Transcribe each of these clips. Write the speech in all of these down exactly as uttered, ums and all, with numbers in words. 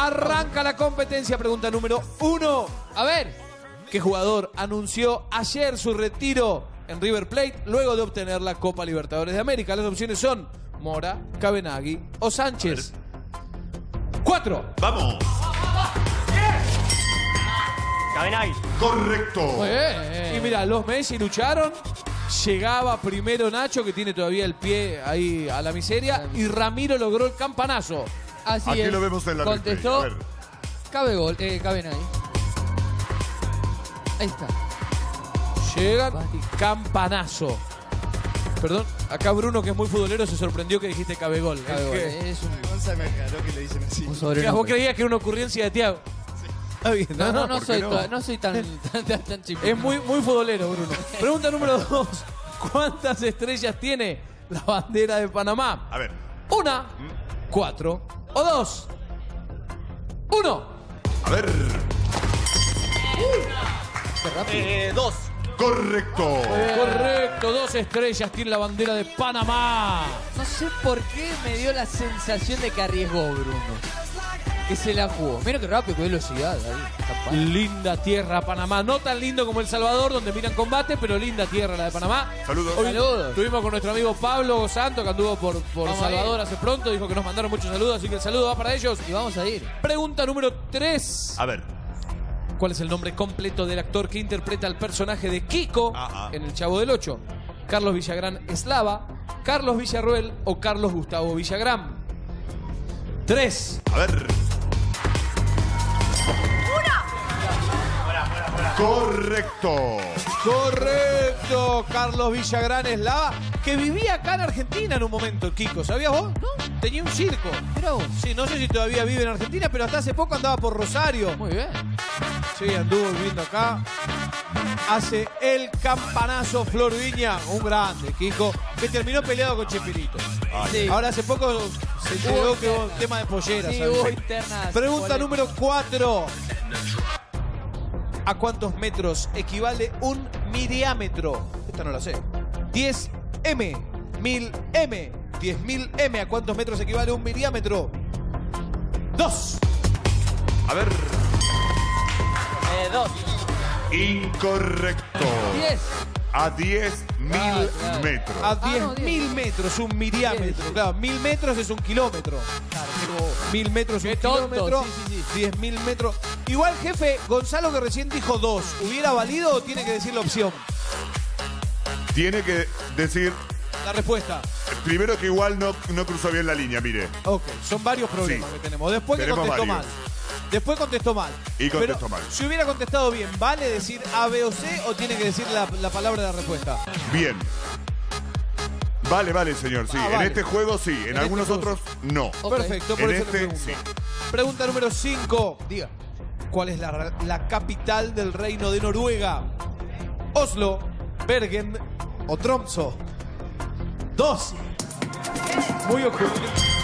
Arranca la competencia. Pregunta número uno. A ver. ¿Qué jugador anunció ayer su retiro en River Plate luego de obtener la Copa Libertadores de América? Las opciones son Mora, Cabenagui o Sánchez. Cuatro. ¡Vamos! Cabenagui. Correcto. Muy bien. Y mira, los Messi lucharon. Llegaba primero Nacho, que tiene todavía el pie ahí a la miseria. Y Ramiro logró el campanazo. Así Aquí es. lo vemos en la Contestó. replay. A ver. Cabe gol. Eh, Cabenagui. Ahí está. Llegan y campanazo. Perdón, acá Bruno, que es muy futbolero, se sorprendió que dijiste cabegol. Cabe gol. ¿Qué? Es un, Gonza me aclaró que le dicen así. un Mira, sobrenombre. vos creías que era una ocurrencia de Thiago. Está bien, No, no, no, ¿por qué soy, no? ta- no soy tan, tan, tan, tan chico. Es muy, muy futbolero, Bruno. Pregunta número dos. ¿Cuántas estrellas tiene la bandera de Panamá? A ver. ¿Una, cuatro o dos? Uno. A ver. Qué rápido. Eh, dos. Correcto. Correcto, dos estrellas tiene la bandera de Panamá. No sé por qué me dio la sensación de que arriesgó Bruno. Que se la jugó. Mira qué rápido, qué velocidad ahí. Capaz. Linda tierra Panamá, no tan lindo como El Salvador, donde miran combate, pero linda tierra la de Panamá. Saludos. Hoy Saludos. estuvimos con nuestro amigo Pablo Santo, que anduvo por, por Vamos Salvador a hace pronto, dijo que nos mandaron muchos saludos, así que el saludo va para ellos. Y vamos a ir. Pregunta número tres. A ver. ¿Cuál es el nombre completo del actor que interpreta al personaje de Kiko Ah, ah. en El Chavo del Ocho? ¿Carlos Villagrán Eslava, Carlos Villarruel o Carlos Gustavo Villagrán? Tres. A ver. Correcto. Correcto, Carlos Villagrán Eslava, que vivía acá en Argentina en un momento, el Kiko. ¿Sabías vos? No. Tenía un circo. Mirá vos. Sí, no sé si todavía vive en Argentina, pero hasta hace poco andaba por Rosario. Muy bien. Sí, anduvo viviendo acá. Hace el campanazo Flor Viña, un grande, Kiko, que terminó peleado con Chespirito. Sí. Ahora hace poco se enteró que hubo un tema de polleras. Sí, ¿sabes? hubo internas. Pregunta Polémica. número cuatro. ¿A cuántos metros equivale un miriámetro? Esta no la sé. diez eme, mil eme, diez mil eme. ¿A cuántos metros equivale un miriámetro? Dos. A ver. Eh, dos. Incorrecto. Diez. A diez mil Ah, claro. metros. A Ah, diez no, diez. mil metros, un miriámetro. Diez. Claro, mil metros es un kilómetro. Mil metros es un Qué tonto, kilómetro. sí, sí, sí. Diez mil metros. Igual, jefe, Gonzalo, que recién dijo dos, ¿hubiera valido o tiene que decir la opción? Tiene que decir La respuesta. primero que igual no, no cruzó bien la línea, mire. Ok, son varios problemas Sí. que tenemos. Después que Tenemos contestó varios. mal. Después contestó mal. Y contestó Pero, mal. Si hubiera contestado bien, ¿vale decir A, B o C o tiene que decir la, la palabra de la respuesta? Bien. Vale, vale, señor, sí. Ah, En vale. este juego sí, en, En algunos este juego otros no. Ok. Perfecto, por En eso este, le pregunto. sí. Pregunta número cinco. Diga. ¿Cuál es la, la capital del reino de Noruega? ¿Oslo, Bergen o Tromsø? Dos. Muy ocurrido.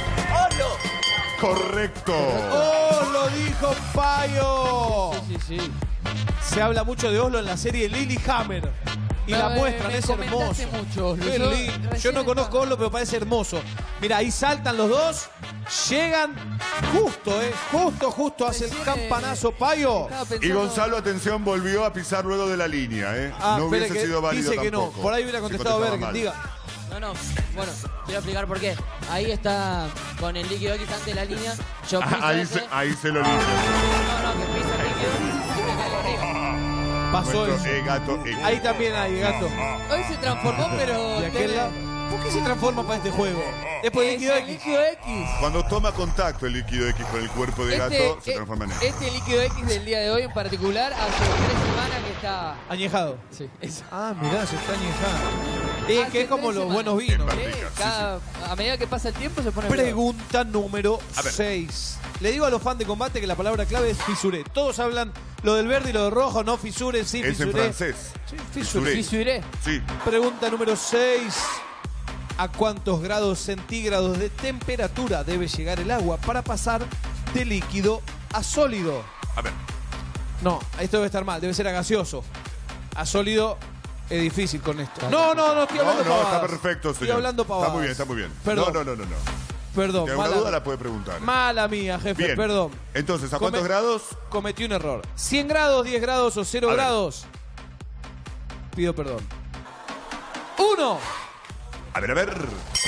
Correcto. ¡Oh, lo dijo Payo! Sí, sí, sí. Se habla mucho de Oslo en la serie Lillehammer. Y Me- la muestran, me es comentaste hermoso. mucho, Qué yo lindo. Yo recién no conozco estaba- Oslo, pero parece hermoso. Mira, ahí saltan los dos, llegan justo, ¿eh? Justo, justo, hace el Recién, campanazo eh, Payo. estaba pensando- Y Gonzalo, atención, volvió a pisar luego de la línea, ¿eh? Ah, no espere hubiese que sido válido dice que no. tampoco. Por ahí hubiera Si contestado contestaba Bergen, mal. diga. No, no. Bueno, quiero explicar por qué. Ahí está con el líquido X antes de la línea. Yo piso Ah, ahí, ese. se, ahí se lo limpia. No, no, que piso el líquido y me caigo arriba. Pasó Nuestro eso. eh, gato, eh. Ahí también hay, gato. Hoy se transformó, pero... De aquel tiene- lado. ¿Por qué se transforma para este juego? Es por el Es líquido el X. líquido X. Cuando toma contacto el líquido X con el cuerpo de Este, gato, se eh, transforma en él. este líquido X del día de hoy en particular, hace tres semanas que está... Añejado. Sí, eso. Ah, mirá, se está añejando. Es Hace que es como tres los semanas. buenos vinos. En Sí, Barrica, sí, cada- a medida que pasa el tiempo se pone... peor. Pregunta número A ver. seis. Le digo a los fans de combate que la palabra clave es fisuré. Todos hablan lo del verde y lo del rojo, no fisure, sí, Es en fisuré. francés. Sí, fisuré. Fisuré. Fisuré. Sí. Pregunta número seis. ¿A cuántos grados centígrados de temperatura debe llegar el agua para pasar de líquido a sólido? A ver. No, esto debe estar mal, debe ser a gaseoso. A sólido es difícil con esto. No, no, no estoy No, hablando no, pavadas. está perfecto, señor. Estoy hablando pavadas. Está muy bien, está muy bien. Perdón. No, no, no, no, no. Perdón, Si alguna mala, duda la puede preguntar. mala mía, jefe, Bien. perdón. Entonces, ¿a Come- cuántos grados? Cometí un error. ¿cien grados, diez grados o cero A ver. grados? Pido perdón. Uno. A ver, a ver.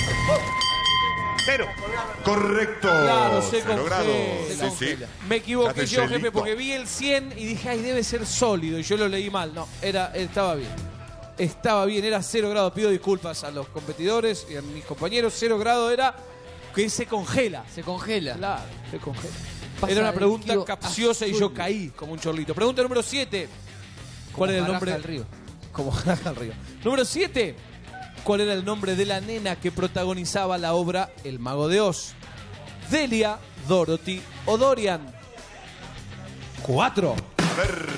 Cero. Correcto. Claro, se Cero congela. grados. Se Sí, congela. sí. Me Ya equivoqué te yo, jefe, hielito. porque vi el cien y dije, ay, debe ser sólido. Y yo lo leí mal. No, era, estaba bien. Estaba bien, era cero grados. Pido disculpas a los competidores y a mis compañeros. Cero grados era que se congela. Se congela. Claro, se congela. Pasa Era una del pregunta líquido capciosa y azul. yo caí como un chorlito. Pregunta número siete. ¿Cuál era el nombre? del río. Como Jaraja al río. Número siete. ¿Cuál era el nombre de la nena que protagonizaba la obra El Mago de Oz? Delia, Dorothy o Dorian. Cuatro. A ver.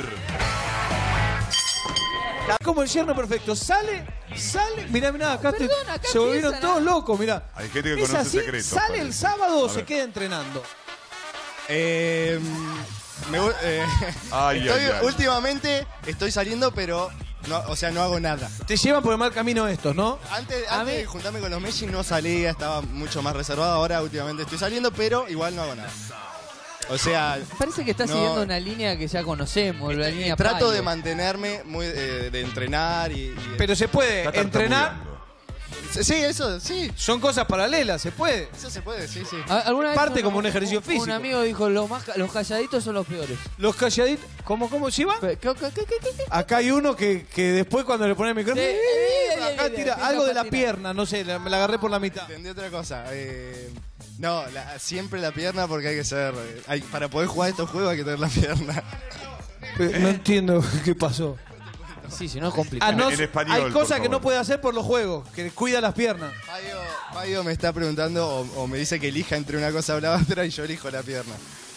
Como el yerno perfecto. Sale, sale. Mirá, mirá, acá, te- Perdón, acá se volvieron empiezan a- todos locos, mirá. Hay gente que Es conoce así, secretos, sale parece. el sábado o A se ver. queda entrenando. Eh, me gu- eh, Ay, estoy- ay, ay. Últimamente estoy saliendo, pero no, o sea, no hago nada. Te llevan por el mal camino estos, ¿no? Antes, A antes mí- de juntarme con los Messi no salía, estaba mucho más reservado. Ahora últimamente estoy saliendo, pero igual no hago nada. O sea, Parece que está No. siguiendo una línea que ya conocemos, la línea trato Payo. de mantenerme, muy, eh, de entrenar y... y- Pero se puede Está entrenar. tartamudeando. Sí, eso, sí. Son cosas paralelas, se puede. Eso se puede, sí, sí. A- ¿Alguna vez Parte como un ejercicio físico. Un amigo dijo, los, más, ca- los calladitos son los peores. Los calladitos. ¿Cómo, cómo, Chiva? Pe- ¿qué- qué- qué- qué- qué? Acá hay uno que, que después cuando le pone el micrófono. Sí, ¡eh! eh, eh, acá eh, tira eh, algo de la patina. pierna, no sé, la- me la agarré por la mitad. Entendí otra cosa. Eh, no, la- siempre la pierna porque hay que ser... eh, hay- para poder jugar estos juegos hay que tener la pierna. No entiendo qué pasó. Sí, si no es complicado. Ah, no, En español, hay por cosas que favor. no puede hacer por los juegos, que cuida las piernas. Payo, Payo me está preguntando o, o me dice que elija entre una cosa o la otra y yo elijo la pierna.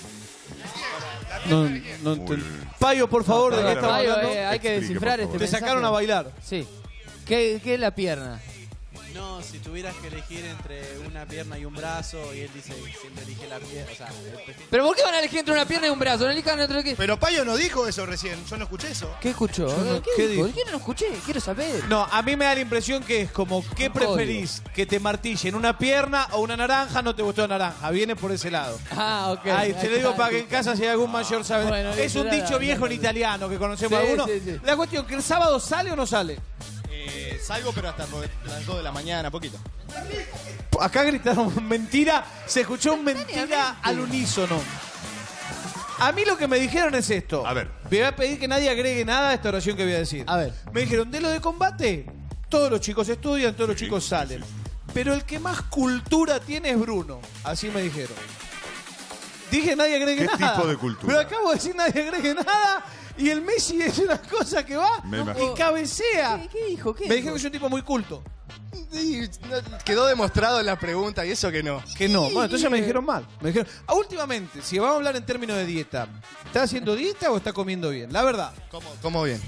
No, no entiendo. Payo, por favor, ¿de qué Payo, estamos Payo, hablando? eh, hay que Explique, descifrar por este favor. Te mensaje. sacaron a bailar. Sí. ¿Qué, qué es la pierna? No, si tuvieras que elegir entre una pierna y un brazo, y él dice que siempre elige la pierna, o sea, él prefiere- ¿Pero por qué van a elegir entre una pierna y un brazo? No elijan entre qué. Pero Payo no dijo eso recién, yo no escuché eso. ¿Qué escuchó? Yo no- ¿Qué, ¿qué dijo? dijo? ¿Qué no escuché? Quiero saber. No, a mí me da la impresión que es como, ¿qué Un preferís? ¿Que te martillen una pierna o una naranja? No te gustó naranja, viene por ese lado. Ah, ok. Ay, te lo digo está. para que en casa si hay algún mayor sabe. Bueno, es listo, un nada, dicho viejo nada, en nada. italiano que conocemos Sí, algunos. sí, sí. La cuestión, que el sábado sale o no sale. Eh, salgo pero hasta por las dos de la mañana, poquito. Acá gritaron mentira, se escuchó un mentira al unísono. A mí lo que me dijeron es esto. A ver. Voy a pedir que nadie agregue nada a esta oración que voy a decir. A ver. Me dijeron, de lo de combate, todos los chicos estudian, todos los Sí, chicos sí, salen. sí. Pero el que más cultura tiene es Bruno. Así me dijeron. Dije nadie agregue ¿Qué nada. tipo de cultura? Pero acabo de decir nadie agregue nada. Y el Messi es una cosa que va Me y imagino. cabecea. ¿Qué, qué dijo? ¿Qué Me dijo? dijeron que soy un tipo muy culto. Y no- quedó demostrado en la pregunta y eso que no. Que no. Bueno, entonces me dijeron mal. Me dijeron, ah, últimamente, si vamos a hablar en términos de dieta, ¿está haciendo dieta o está comiendo bien? La verdad. ¿Cómo, cómo bien?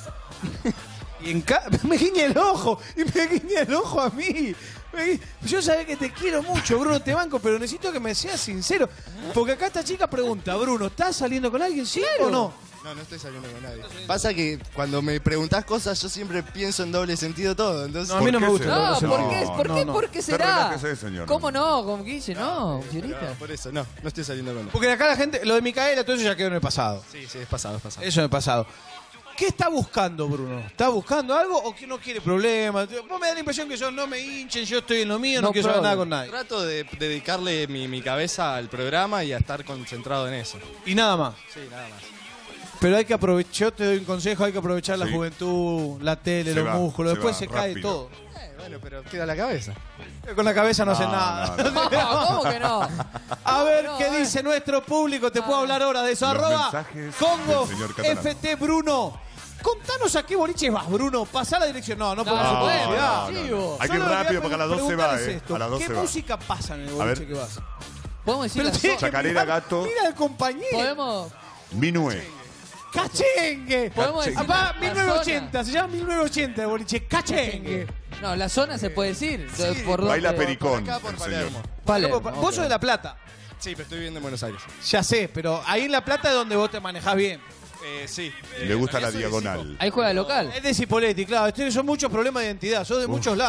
Y en ca- me guiña el ojo. Y me guiña el ojo a mí. Me gui- Yo sabía que te quiero mucho, Bruno, te banco, pero necesito que me seas sincero. Porque acá esta chica pregunta, Bruno, ¿estás saliendo con alguien, sí o no? No, no estoy saliendo con nadie. Pasa que cuando me preguntás cosas yo siempre pienso en doble sentido todo. Entonces, No, a mí no ¿Por me qué gusta. será? el No, doble ¿por sentido. qué? ¿Por No, qué? no. ¿Por qué Usted será? relájese, señor. ¿Cómo no? ¿Cómo que dice? No, Pero señorita. por eso, no, no estoy saliendo con nadie. Porque acá la gente, lo de Micaela, todo eso ya quedó en el pasado. Sí, sí, es pasado, es pasado. Eso en el pasado. ¿Qué está buscando, Bruno? ¿Está buscando algo o que no quiere problemas? Vos me da la impresión que yo no me hinchen, yo estoy en lo mío, no, No quiero saber nada problem. con nadie. Trato de dedicarle mi, mi cabeza al programa y a estar concentrado en eso. Y nada más. Sí, nada más. Pero hay que aprovechar, yo te doy un consejo, hay que aprovechar la Sí. juventud, la tele, Se los va, músculos, se después va, se cae rápido. todo. Eh, bueno, pero queda la cabeza. Con la cabeza no, hace No, nada. no, no. No, ¿cómo que no? A ver No, qué a ver. dice nuestro público, te puedo hablar ahora de eso. Los Arroba mensajes Congo del señor Catalano. F T Bruno. Contanos a qué boliche vas, Bruno. Pasá la dirección. No, no No, podemos no, hacer no, publicidad. no, no, no. Hay que ir Solo le voy a rápido porque a las doce va, preguntar eh. esto. A las doce ¿Qué va. música pasa en el A boliche ver. que vas? Podemos decir Pero la tiene que zona. Chacarera, mirar- gato. Mira al compañero. Podemos, Minue. ¡Cachengue! podemos decir Papá, la- la mil novecientos ochenta, se llama mil novecientos ochenta el boliche. ¡Cachengue! No, la zona se puede decir. Entonces, ¿por Baila dónde? pericón, Por acá, por el señor. Palermo. Palermo, Vos ok. sos de La Plata. Sí, pero estoy viviendo en Buenos Aires. Ya sé, pero ahí en La Plata es donde vos te manejás bien. Eh, sí. Le gusta la También soy de diagonal. Ahí juega local. Es de Cipolletti, claro. Estos son muchos problemas de identidad, sos de muchos lados. Sipo.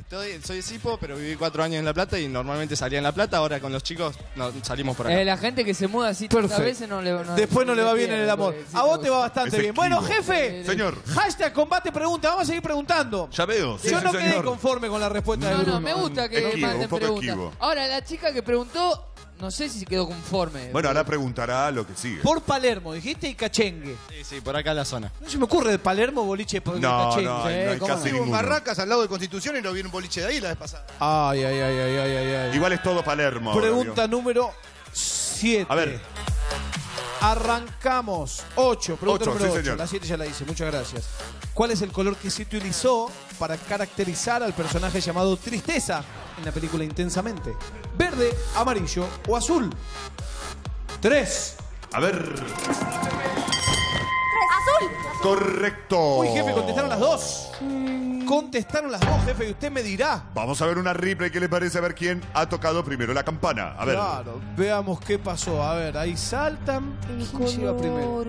Estoy- soy de Sipo, pero viví cuatro años en La Plata y normalmente salía en La Plata. Ahora con los chicos no, salimos por acá. Eh, la gente que se muda así tantas Perfecto. veces no le no, Después no le va bien en el amor. porque sí, A vos porque te va sí. bastante Es bien. esquivo. Bueno, jefe. Señor. Hashtag combate pregunta. Vamos a seguir preguntando. Ya veo. Sí, Yo sí, no quedé señor. conforme con la respuesta de No, Bruno. no, me gusta que Esquivo, manden un poco preguntas. esquivo. Ahora, la chica que preguntó, no sé si se quedó conforme. Bueno, ahora preguntará lo que sigue. Por Palermo, dijiste y Cachengue. Sí, sí, por acá en la zona. No se me ocurre de Palermo boliche por No, Cachengue. no, no hay ¿cómo casi no? Vivo en ninguno. Barracas, al lado de Constitución, y lo vi en un boliche de ahí la vez pasada. Ay, ay, ay, ay, ay, ay, ay. Igual es todo Palermo. ahora, Pregunta ¿vio? número siete. A ver. Arrancamos. ocho. Pregunta Ocho, número sí, ocho. señor. La siete ya la hice. Muchas gracias. ¿Cuál es el color que se utilizó para caracterizar al personaje llamado Tristeza en la película Intensamente? ¿Verde, amarillo o azul? Tres. A ver. ¡Azul! Correcto. Uy, jefe, contestaron las dos. Contestaron las dos, jefe, y usted me dirá. Vamos a ver una replay. ¿Qué le parece? A ver quién ha tocado primero la campana. A ver. Claro, veamos qué pasó. A ver, ahí saltan. ¿Quién llega primero?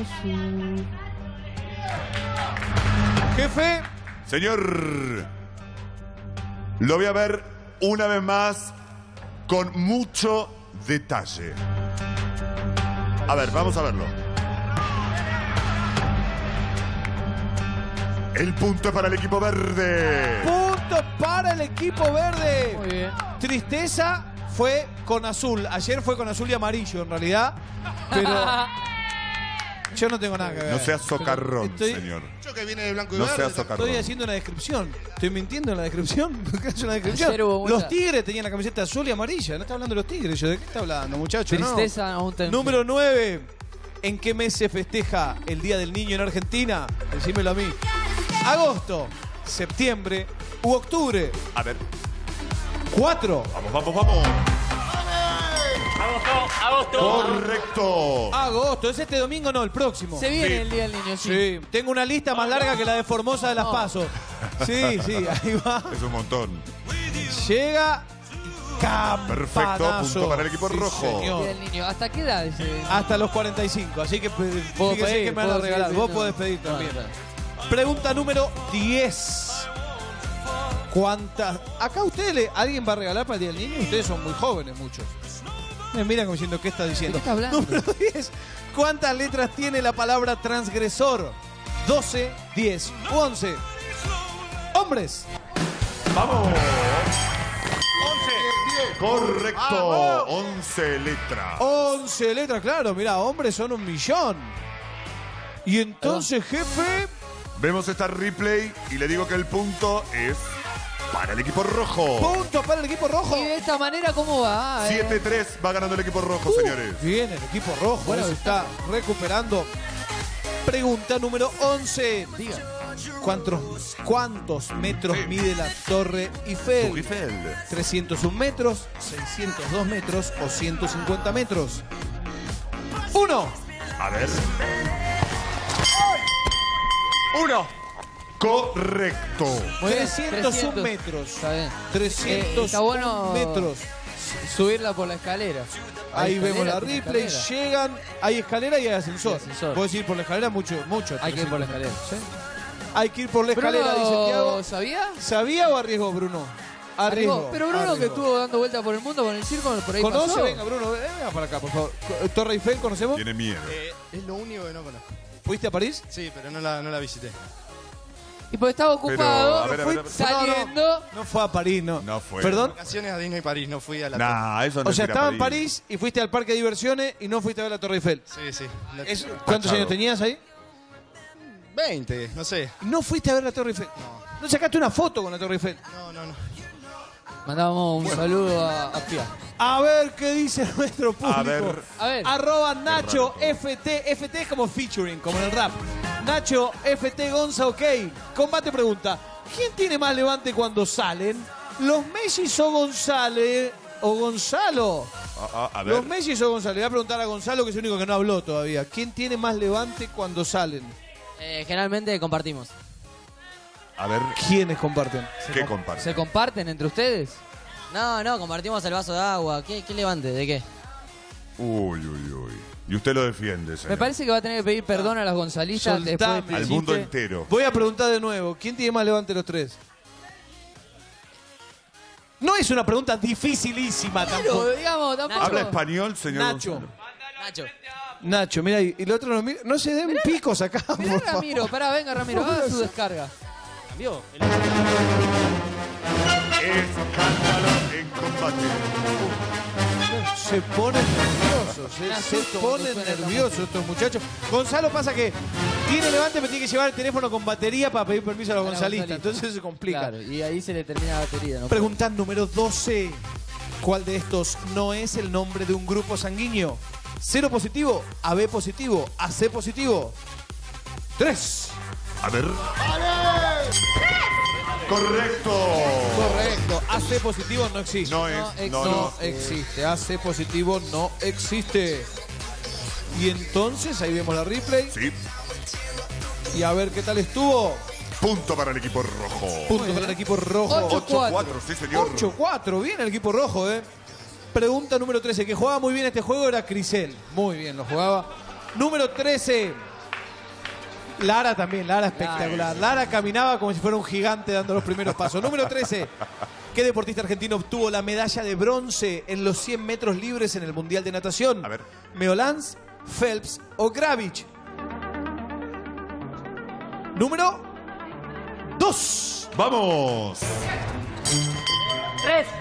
Jefe, Señor. Lo voy a ver una vez más con mucho detalle. A ver, vamos a verlo. El punto es para el equipo verde. punto para el equipo verde. Muy bien. Tristeza fue con azul. Ayer fue con azul y amarillo, en realidad. Pero yo no tengo nada que ver. No seas socarrón, Estoy- señor. Yo que viene de blanco y No verde. seas socarrón. Estoy haciendo una descripción. ¿Estoy mintiendo en la descripción? ¿Por qué hace una descripción? Ayer hubo mucha- Los Tigres tenían la camiseta azul y amarilla. No está hablando de los Tigres. Yo, ¿de qué está hablando, muchacho? No. Tristeza aún te- Número nueve. ¿En qué mes se festeja el Día del Niño en Argentina? Decímelo a mí. Agosto, septiembre u octubre. A ver. Cuatro. Vamos, vamos, vamos. Correcto. Agosto. ¿Es este domingo? No, el próximo. Se viene Sí. el Día del Niño, sí. Sí, tengo una lista más larga que la de Formosa de las Pasos. Sí, sí, ahí va. Es un montón. Llega campanazo. Perfecto, punto para el equipo Sí, rojo. Día señor. del Niño. ¿Hasta qué edad ese? Hasta los cuarenta y cinco, así que pe- Puedo fíjese pedir, que me van a puedo regalar. seguir Vos pidiendo. podés pedir también. Bueno, bueno. Pregunta número diez. ¿Cuántas? Acá ustedes, le- ¿alguien va a regalar para el Día del Niño? Ustedes son muy jóvenes, muchos. Me miran como diciendo, ¿qué está diciendo? ¿De qué está hablando? Número diez. ¿Cuántas letras tiene la palabra transgresor? doce, diez u once. Hombres. Vamos. Correcto. once letras. once letras, claro. Mira, hombres son un millón. Y entonces, jefe... Vemos esta replay y le digo que el punto es para el equipo rojo. Punto para el equipo rojo. ¿Y de esta manera cómo va? Eh, siete tres va ganando el equipo rojo, Uh, señores. Bien, el equipo rojo. Bueno, se está recuperando. Pregunta número once. Diga. ¿Cuántos, cuántos metros Sí. mide la Torre Eiffel? Eiffel. ¿trescientos un metros, seiscientos dos metros o ciento cincuenta metros? Uno. A ver. Uno. Correcto. Muy bien, trescientos un trescientos. metros. Está bien. trescientos Eh, está bueno metros. subirla por la escalera. Ahí Hay vemos la escalera, replay. tiene escalera. Llegan. Hay escalera y hay ascensor. Y ascensor. Puedes ir por la escalera mucho, mucho. Hay que ir por la escalera. ¿Sí? Hay que ir por la escalera, dice Tiago. ¿Bruno sabía? ¿Sabía o arriesgó Bruno? Arriesgó. Pero Bruno que arriesgó. estuvo dando vuelta por el mundo con el circo, por ahí ¿Conoce? pasó. Venga, Bruno, venga para acá, por favor. ¿Torre Eiffel conocemos? Tiene miedo. Eh, es lo único que no conozco. ¿Fuiste a París? Sí, pero no la, no la visité. Y pues estaba ocupado, a ver, a ver, a ver. saliendo. No fue a París, no. No fue. ¿Perdón? Vacaciones a Disney París, no fui a la Nah, eso no O sea, es ir a estaba en París y fuiste al parque de diversiones y no fuiste a ver la Torre Eiffel. Sí, sí. La- Es- ¿Cuántos Tachado. años tenías ahí? veinte, no sé. No fuiste a ver la Torre Eiffel. No sacaste una foto con la Torre Eiffel. No, no, no. Mandamos un saludo a, a Pia. A ver qué dice nuestro público. A ver. A ver. Arroba Nacho raro. F T. F T es como featuring, como en el rap. Nacho F T Gonza, ok. Combate pregunta. ¿Quién tiene más levante cuando salen? ¿Los Messi o González? ¿O Gonzalo? A, a- a ver. Los Messi o Gonzalo. Le voy a preguntar a Gonzalo, que es el único que no habló todavía. ¿Quién tiene más levante cuando salen? Eh, generalmente compartimos. A ver. ¿Quiénes comparten? ¿Qué comparte? ¿Se comparten entre ustedes? No, no, compartimos el vaso de agua. ¿Qué, qué levante? ¿De qué? Uy, uy, uy. Y usted lo defiende, señor. Me parece que va a tener que pedir perdón a las gonzalistas Soltame. después de Al este mundo chiste. entero. Voy a preguntar de nuevo. ¿Quién tiene más levante de los tres? No es una pregunta dificilísima tampoco. Claro, digamos, tampoco. ¿Habla español, señor Nacho. Gonzalo? Nacho. Nacho, mira, y el otro no mira. No se den picos acá. Mirá por favor. Ramiro, pará, venga Ramiro, haga su descarga. ¿Cambió? Escándalo en combate. Se ponen nerviosos, se, Me se asusto cuando ponen suena esta nerviosos estos muchachos. Gonzalo pasa que tiene levante, pero tiene que llevar el teléfono con batería para pedir permiso a los Para gonzalistas. Gonzalito. Entonces se complica. Claro, y ahí se le termina la batería, ¿no? Pregunta número doce. ¿Cuál de estos no es el nombre de un grupo sanguíneo? Cero positivo, A B positivo, A C positivo. Tres. A ver. Correcto. Correcto. A C positivo no existe. No es. No No, No no. existe. A C positivo no existe. Y entonces, ahí vemos la replay. Sí. Y a ver qué tal estuvo. Punto para el equipo rojo. Punto para el equipo rojo. Ocho. ocho cuatro, sí, señor. ocho cuatro. Bien el equipo rojo, ¿eh? Pregunta número trece. Que jugaba muy bien este juego era Crisel. Muy bien lo jugaba. Número trece. Lara también. Lara espectacular. Lara caminaba como si fuera un gigante dando los primeros pasos. Número trece. ¿Qué deportista argentino obtuvo la medalla de bronce en los cien metros libres en el Mundial de Natación? A ver. ¿Meolans, Phelps o Gravich? Número dos. Vamos. Tres.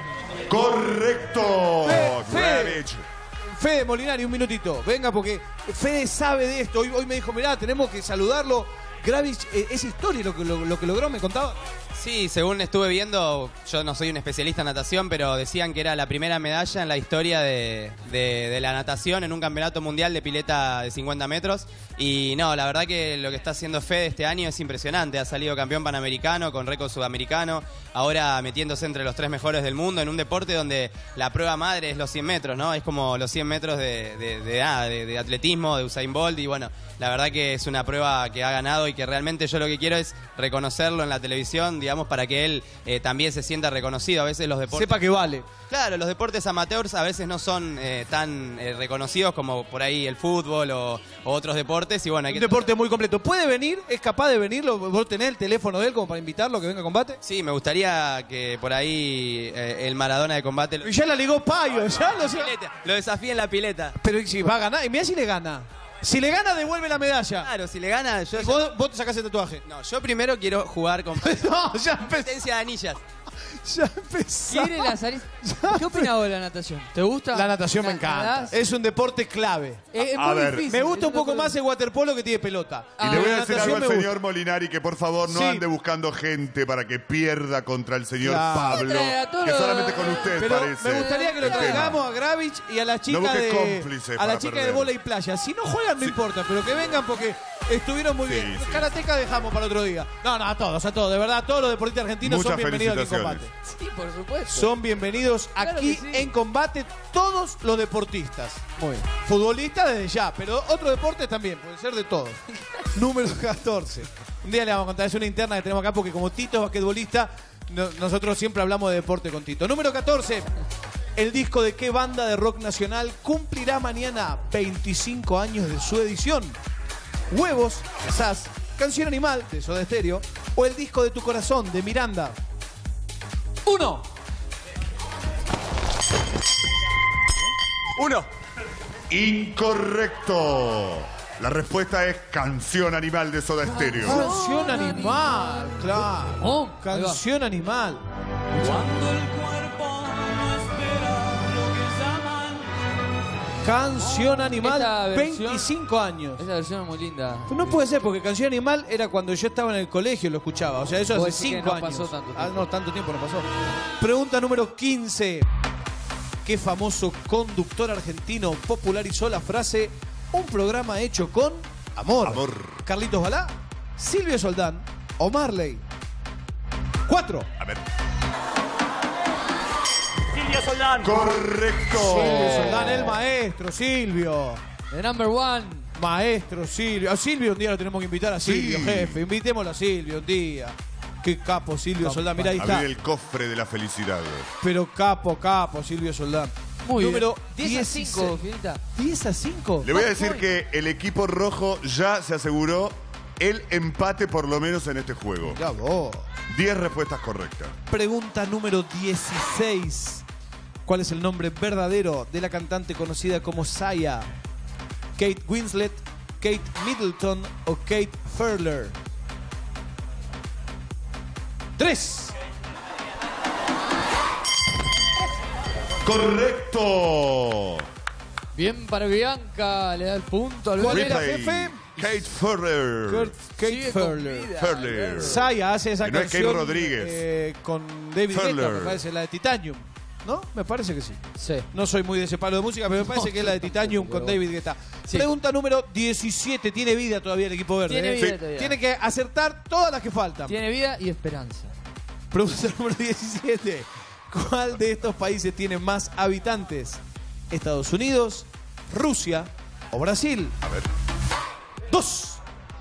Correcto. Fe- Fede. Gravich. Fede Molinari, un minutito. Venga, porque Fede sabe de esto. Hoy, hoy me dijo, mirá, tenemos que saludarlo. Gravich, eh, es historia lo que, lo, lo que logró, me contaba. Sí, según estuve viendo, yo no soy un especialista en natación, pero decían que era la primera medalla en la historia de, de- de la natación en un campeonato mundial de pileta de cincuenta metros. Y no, la verdad que lo que está haciendo Fede este año es impresionante. Ha salido campeón panamericano con récord sudamericano, ahora metiéndose entre los tres mejores del mundo en un deporte donde la prueba madre es los cien metros, ¿no? Es como los cien metros de, de, de, ah, de- de atletismo, de Usain Bolt. Y bueno, la verdad que es una prueba que ha ganado y que realmente yo lo que quiero es reconocerlo en la televisión, digamos, para que él eh, también se sienta reconocido. A veces los deportes... Sepa que vale. Claro, los deportes amateurs a veces no son eh, tan eh, reconocidos como por ahí el fútbol o, o otros deportes. Y bueno, hay Un que... deporte muy completo. ¿Puede venir? ¿Es capaz de venir? ¿Vos tenés el teléfono de él como para invitarlo a que venga a combate? Sí, me gustaría que por ahí eh, el Maradona de combate lo, Y ya la ligó Payo, ya lo sé. pileta, lo desafíe en la pileta. Pero ¿y si va a ganar? Y mira si le gana. Si le gana, devuelve la medalla. Claro, si le gana, yo... Y vos, vos te sacás el tatuaje. No, yo primero quiero jugar con No, ya empezó. competencia de anillas. Ya empezó. ¿Quiere la salida? ¿Qué opinás vos de la natación? ¿Te gusta? La natación me ¿Na- encanta. nadás? Es un deporte clave. Es, es A muy ver. difícil. Me gusta un es poco una más el waterpolo que tiene pelota. Y Ah, le voy a la decir natación algo al me gusta. señor Molinari, que por favor no Sí. ande buscando gente para que pierda contra el señor Claro. Pablo, Trae a todos que los- solamente con usted Pero parece. me gustaría que lo el tema. traigamos a Gravich y a la chica busque de cómplices a para la chica perder. de bola y playa. Si no juegan no importa, pero que vengan porque estuvieron muy Sí, bien. sí. Karateka dejamos para otro día. No, no, a todos, a todos. De verdad, todos los deportistas argentinos Muchas son bienvenidos aquí en combate. felicitaciones. Sí, por supuesto. Son bienvenidos Claro aquí que sí. en combate todos los deportistas. Muy bien. Futbolistas desde ya, pero otros deportes también, pueden ser de todos. Número catorce. Un día le vamos a contar, es una interna que tenemos acá porque como Tito es basquetbolista, no- nosotros siempre hablamos de deporte con Tito. Número catorce. El disco de qué banda de rock nacional cumplirá mañana veinticinco años de su edición. Huevos, de Sass, Canción Animal, de Soda Stereo, o el disco de Tu Corazón, de Miranda. Uno. Uno. Incorrecto. La respuesta es Canción Animal de Soda Stereo. Canción Animal, claro. Oh, ahí va. Canción Animal. Canción Animal, Esta versión- veinticinco años. Esa versión es muy linda. No puede ser, porque Canción Animal era cuando yo estaba en el colegio, lo escuchaba. O sea, eso Vos hace decís que cinco no años. pasó tanto Ah, tiempo. no, tanto tiempo no pasó. Pregunta número quince. ¿Qué famoso conductor argentino popularizó la frase un programa hecho con amor? Amor. Carlitos Balá, Silvio Soldán o Marley. Cuatro. A ver. Silvio Soldán. Correcto. Silvio Soldán, el maestro, Silvio. The number one. Maestro Silvio. A Silvio un día lo tenemos que invitar a Silvio, Sí. jefe. Invitémoslo a Silvio un día. Qué capo Silvio Capo. Soldán. Mirá, ahí está. Abrir el cofre de la felicidad. Pero capo, capo, Silvio Soldán. Muy Número bien. diez a cinco, dieciséis. Finita. diez a cinco. Le voy a Match decir point. que el equipo rojo ya se aseguró el empate por lo menos en este juego. Mirá vos. diez respuestas correctas. Pregunta número dieciséis. ¿Cuál es el nombre verdadero de la cantante conocida como Saya? ¿Kate Winslet, Kate Middleton o Kate Furler? Tres. ¡Correcto! Bien para Bianca, le da el punto al ¿Cuál Vélez. era, Replay. jefe? Kate Furler. Kurt- Kate Sigue con Furler. vida. Furler. Saya hace esa Que no es canción Kate Rodríguez. eh, con David Guetta, Furler. me parece, la de Titanium. ¿No? Me parece que sí. Sí. No soy muy de ese palo de música, pero me parece No, que es la de Titanium con pero- David Guetta. Sí. Pregunta número diecisiete. Tiene vida todavía el equipo verde. Tiene ¿eh? vida Sí. todavía. Tiene que acertar todas las que faltan. Tiene vida y esperanza. Pregunta número diecisiete. ¿Cuál de estos países tiene más habitantes? ¿Estados Unidos, Rusia o Brasil? A ver. Dos.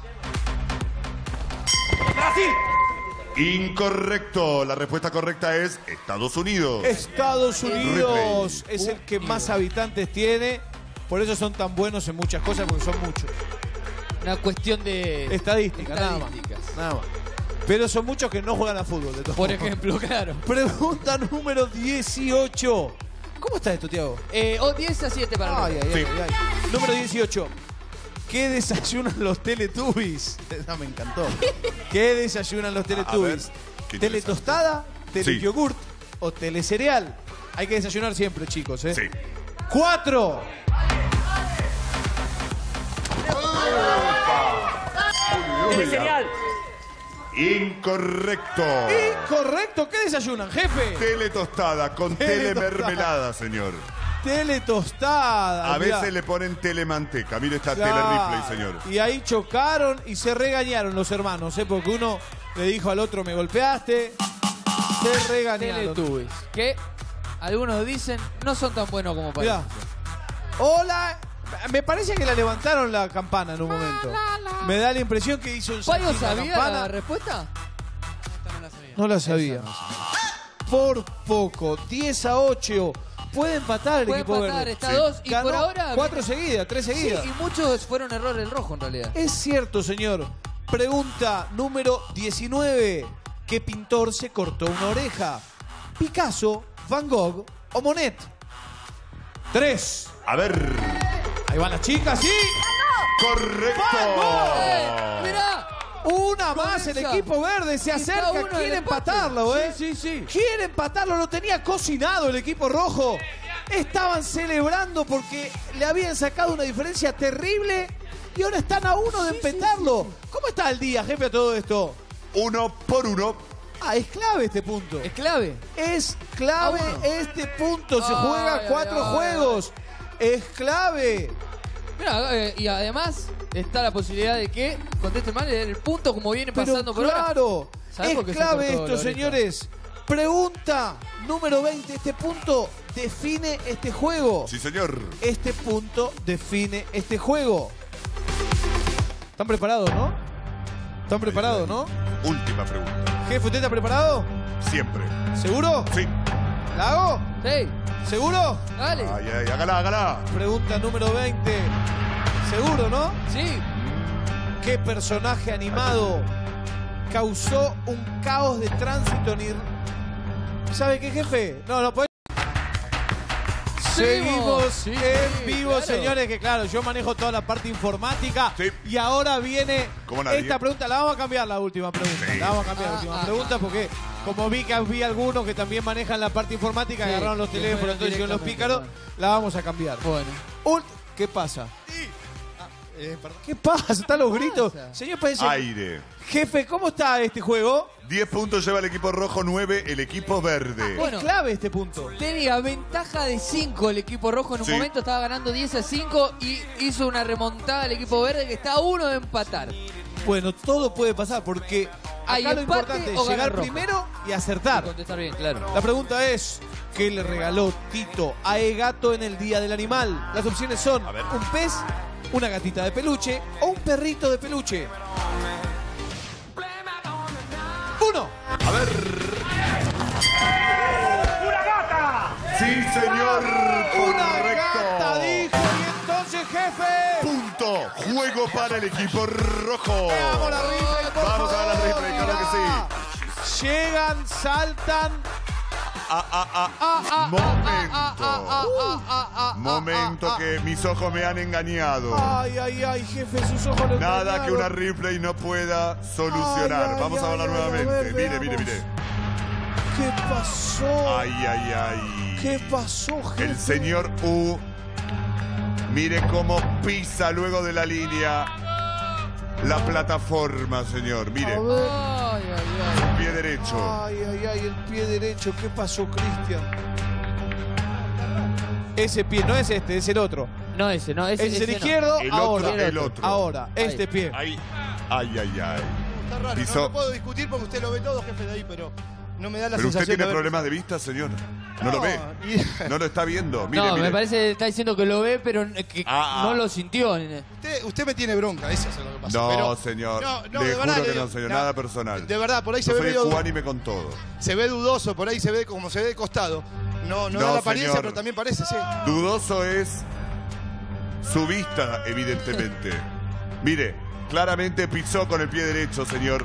Brasil. Incorrecto. La respuesta correcta es Estados Unidos. Estados Unidos Replay. es el que más habitantes tiene. Por eso son tan buenos en muchas cosas, porque son muchos. Una cuestión de Estadística, nada más. estadísticas. Nada más. Pero son muchos que no juegan a fútbol, de todos Por modos. ejemplo, claro. Pregunta número dieciocho. ¿Cómo está esto, Tiago? Eh, o diez a siete para Ay, el ay, Sí. ay, ay. Número dieciocho. ¿Qué desayunan los Teletubbies? Esa me encantó. ¿Qué desayunan los Teletubbies? ver, qué ¿Teletostada, Sí. teleyogurt o telecereal? Hay que desayunar siempre, chicos, ¿eh? Sí. ¡Cuatro! Incorrecto. Incorrecto. ¿Qué desayunan, jefe? Teletostada con Teletostada. telemermelada, señor. Teletostada. A mirá. veces le ponen telemanteca. Mire esta Claro. tele-replay, señor. Y ahí chocaron y se regañaron los hermanos, ¿eh? Porque uno le dijo al otro, me golpeaste. Se regañaron. Teletubbies. Que algunos dicen no son tan buenos como Mirá. parecen. Hola. Me parece que la levantaron la campana en un momento. Me da la impresión que hizo un ¿Payo saltín la sabía campana. la respuesta? Esta no la sabía. No la sabía. Por poco. diez a ocho. Puede empatar el Puede equipo empatar, verde. está dos, y Ganó por ahora- cuatro seguidas, tres Sí, seguidas. y muchos fueron errores del rojo en realidad. Es cierto, señor. Pregunta número diecinueve. ¿Qué pintor se cortó una oreja? ¿Picasso, Van Gogh o Monet? Tres. A ver. Ahí van las chicas, sí. Correcto. ¡Eh! ¡Mirá! Una Con más el esa. equipo verde se Está acerca, uno del quiere empate. empatarlo, ¿eh? Sí, sí, sí. Quiere empatarlo, lo tenía cocinado el equipo rojo. Estaban celebrando porque le habían sacado una diferencia terrible y ahora están a uno de empatarlo. ¿Cómo está el día, jefe, a todo esto? Uno por uno. Ah, es clave este punto. Es clave. Es clave Ah, bueno. este punto. Se Ay, juega ay, cuatro ay, juegos. Es clave. Mira, eh, y además está la posibilidad de que conteste mal el punto como viene Pero pasando por ahora. claro, ¿Sabes por qué es se clave cortó esto, la oreja? señores. Pregunta número veinte. Este punto define este juego. Sí, señor. Este punto define este juego. ¿Están preparados, no? ¿Están preparados, no? Última pregunta. Jefe, ¿usted está preparado? Siempre. ¿Seguro? Sí. ¿La hago? Sí, ¿Seguro? dale. Ay, ay, hágala, hágala. Pregunta número veinte. ¿Seguro, no? Sí. ¿Qué personaje animado causó un caos de tránsito en Ir... ¿Sabe qué, jefe? No, no puede. Seguimos Sí, en vivo, claro. señores, que claro, yo manejo toda la parte informática. Sí. Y ahora viene Como nadie. esta pregunta. La vamos a cambiar, la última pregunta. Sí. La vamos a cambiar, la Ah, última ah, pregunta, porque como vi que había algunos que también manejan la parte informática, Sí, agarraron los que teléfonos, fueron entonces hicieron los directamente, pícaros, la vamos a cambiar. Bueno. Ult- ¿Qué pasa? Eh, perdón. ¿Qué pasa? ¿Están los gritos? pasa? Señor, parece... Aire. Jefe, ¿cómo está este juego? diez puntos lleva el equipo rojo, nueve el equipo verde. Bueno. Es clave este punto. Tenía ventaja de cinco el equipo rojo en un Sí. momento, estaba ganando diez a cinco y hizo una remontada el equipo verde que está a uno de empatar. Bueno, todo puede pasar porque Hay acá lo empate importante o es gana llegar rojo. primero y Y acertar. contestar bien, claro. La pregunta es, ¿qué le regaló Tito a Egato en el Día del Animal? Las opciones son A ver. un pez, una gatita de peluche o un perrito de peluche. Uno. A ver. ¡Una gata! Sí, señor. Una Correcto. gata, dijo. Y entonces, jefe. Punto. Juego para el equipo rojo. Vamos a la replay, por Vamos a la favor. replay, claro que sí. llegan, saltan. Ah, ah, ah. Ah, ah, Momento. ah, ah, ah, ah, ah, ah, Momento ah, ah, que mis ojos me han engañado. Ay, ay, ay, jefe, sus ojos lo Nada que una engañaron. replay no pueda solucionar. Ay, ay, Vamos a ay, hablar ay, nuevamente. a ver, mire, veamos. mire, mire. ¿Qué pasó? Ay, ay, ay. ¿Qué pasó, jefe? El señor U. Mire cómo pisa luego de la línea la plataforma, señor. Mire, A ver. Ay, ay, ay. pie derecho. Ay, ay, ay, el pie derecho. ¿Qué pasó, Cristian? Ese pie, no es este, es el otro. No ese, no ese. Es el ese no. izquierdo, El ahora. otro, el otro. Ahora, Ahí. este pie. Ahí. Ay, ay, ay. Está raro, Pisó. no lo puedo discutir porque usted lo ve todo, jefe de ahí, pero no me da la Pero usted sensación tiene de haber- problemas de vista, señor. No lo ve. y- No lo está viendo. Mire, No, mire. me parece que está diciendo que lo ve, pero que Ah, ah. no lo sintió. Usted, usted me tiene bronca, eso es lo que pasa. No, pero- señor. No, no, Le de verdad juro que le- no, señor. no, Nada personal. De verdad, por ahí se Yo ve soy medio, ecuánime con todo. se ve dudoso, por ahí se ve como se ve de costado. No, no, No, da la apariencia, señor. pero también parece, sí. Dudoso es su vista, evidentemente. Mire, claramente pisó con el pie derecho, señor.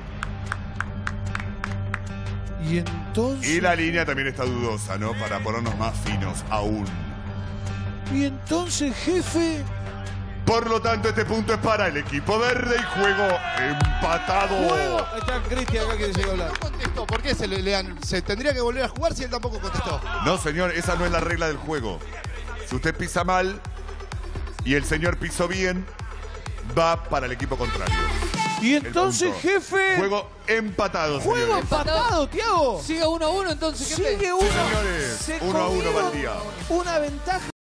Y entonces. Y la línea también está dudosa, ¿no? Para ponernos más finos aún. Y entonces, jefe. Por lo tanto, este punto es para el equipo verde y juego empatado. Juego. Ahí está Cristian acá que llegó a hablar. No contestó, ¿por qué se le, le han- se tendría que volver a jugar si él tampoco contestó? No, señor, esa no es la regla del juego. Si usted pisa mal y el señor pisó bien, va para el equipo contrario. Y El entonces, punto. jefe. Juego empatado, Juego señores. empatado, Tiago. Sigue uno a uno entonces, jefe. Sigue uno. señores. Se Uno a uno va el comieron día. Una ventaja.